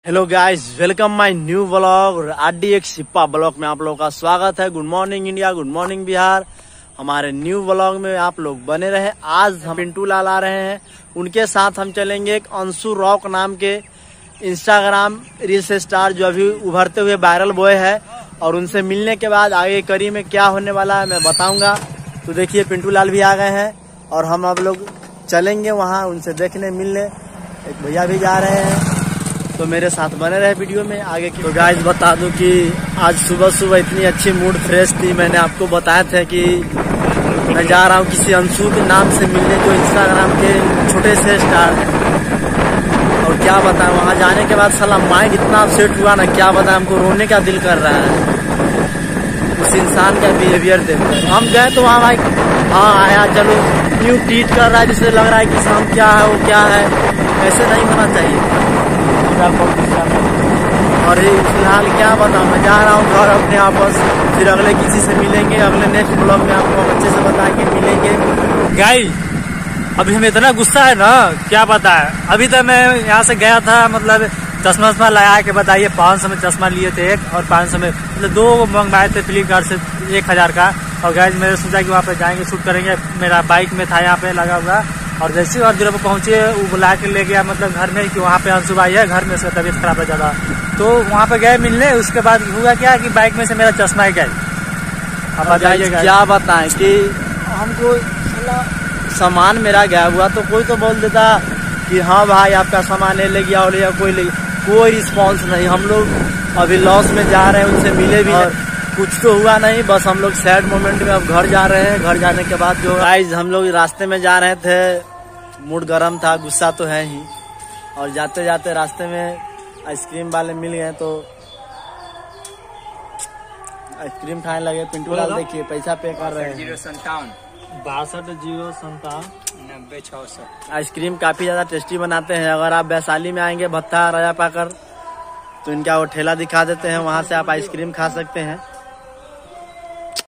Hello guys, welcome my new vlog RDX सिप्पा blog में आप लोगों का स्वागत है। Good morning India, good morning Bihar. हमारे न्यू व्लॉग में आप लोग बने रहे। आज हम पिंटू लाल आ रहे हैं, उनके साथ हम चलेंगे एक अंशु रॉक नाम के इंस्टाग्राम रील्स स्टार जो अभी उभरते हुए वायरल बॉय है, और उनसे मिलने के बाद आगे कड़ी में क्या होने वाला है मैं बताऊंगा। तो देखिए पिंटू लाल भी आ गए हैं और हम अब लोग चलेंगे वहाँ उनसे देखने मिलने। एक भैया भी जा रहे हैं, तो मेरे साथ बने रहे वीडियो में आगे की। तो गाइस बता दूं कि आज सुबह सुबह इतनी अच्छी मूड फ्रेश थी। मैंने आपको बताया था कि मैं जा रहा हूँ किसी अंशु के नाम से मिलने, जो इंस्टाग्राम के छोटे से स्टार। और क्या बताएं, वहाँ जाने के बाद साला माइंड इतना अपसेट हुआ ना, क्या बताएं, हमको रोने का दिल कर रहा है उस इंसान का बिहेवियर देखकर। हम गए तो वहाँ भाई हाँ आया, चलो न्यू ट्रीट कर रहा है, जिससे लग रहा है कि हम क्या है वो क्या है। ऐसे नहीं होना चाहिए। और फिलहाल क्या बताऊं, मैं जा रहा हूँ घर अपने वापस, फिर अगले किसी से मिलेंगे। अगले नेक्स्ट ब्लॉग में आपको अच्छे से बताएंगे, मिलेंगे। गाइस अभी हमें इतना गुस्सा है ना, क्या पता है। अभी तक मैं यहाँ से गया था, मतलब चश्मा लगा के बताइए 500 में चश्मा लिए थे एक, और 500 में मतलब 2 मंगवाए थे फ्लिपकार्ट से 1000 का। और गाइस मैंने सोचा कि वहाँ पे जाएंगे, शूट करेंगे। मेरा बाइक में था यहाँ पे लगा हुआ, और जैसे ही और जगह पर पहुंचे वो बुला के ले गया, मतलब घर में, कि वहाँ पे अंशु भाई है घर में, उसका तबीयत खराब है ज्यादा। तो वहाँ पे गए मिलने। उसके बाद हुआ क्या कि बाइक में से मेरा चश्मा ही गया। अब बताइएगा क्या बताएं कि हमको सामान मेरा गया हुआ, तो कोई तो बोल देता कि हाँ भाई आपका सामान ले गया और या कोई ले, कोई रिस्पॉन्स नहीं। हम लोग अभी लॉस में जा रहे हैं, उनसे मिले भी और कुछ तो हुआ नहीं, बस हम लोग सैड मोमेंट में अब घर जा रहे हैं। घर जाने के बाद जो गाइस हम लोग रास्ते में जा रहे थे, मूड गर्म था, गुस्सा तो है ही। और जाते जाते रास्ते में आइसक्रीम वाले मिल गए, तो आइसक्रीम खाने लगे। पिंटू लाल देखिए पैसा पे कर रहे हैं 6257 आइसक्रीम काफी ज्यादा टेस्टी बनाते हैं। अगर आप वैशाली में आएंगे भत्ता राजा पाकर, तो इनका वो ठेला दिखा देते हैं, वहां से आप आइसक्रीम खा सकते हैं।